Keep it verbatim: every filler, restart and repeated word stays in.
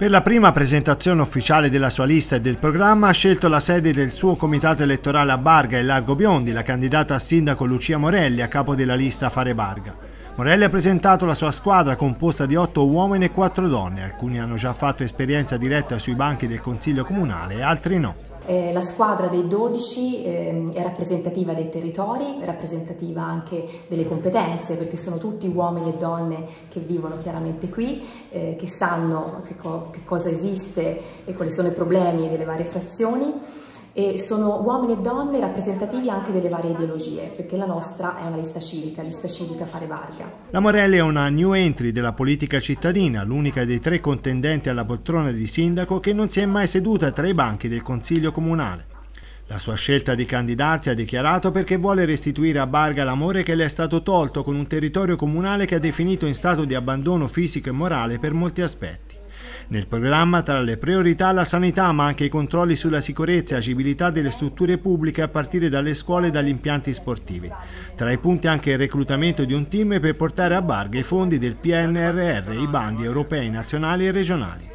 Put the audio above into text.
Per la prima presentazione ufficiale della sua lista e del programma ha scelto la sede del suo comitato elettorale a Barga e Largo Biondi, la candidata a sindaco Lucia Morelli, a capo della lista Fare Barga. Morelli ha presentato la sua squadra composta di otto uomini e quattro donne, alcuni hanno già fatto esperienza diretta sui banchi del Consiglio Comunale e altri no. Eh, la squadra dei dodici eh, è rappresentativa dei territori, è rappresentativa anche delle competenze, perché sono tutti uomini e donne che vivono chiaramente qui, eh, che sanno che, co che cosa esiste e quali sono i problemi delle varie frazioni, e sono uomini e donne rappresentativi anche delle varie ideologie, perché la nostra è una lista civica, lista civica Fare Barga. La Morelli è una new entry della politica cittadina, l'unica dei tre contendenti alla poltrona di sindaco che non si è mai seduta tra i banchi del Consiglio Comunale. La sua scelta di candidarsi ha dichiarato perché vuole restituire a Barga l'amore che le è stato tolto con un territorio comunale che ha definito in stato di abbandono fisico e morale per molti aspetti. Nel programma tra le priorità la sanità, ma anche i controlli sulla sicurezza e agibilità delle strutture pubbliche a partire dalle scuole e dagli impianti sportivi. Tra i punti anche il reclutamento di un team per portare a Barga i fondi del P N R R, i bandi europei, nazionali e regionali.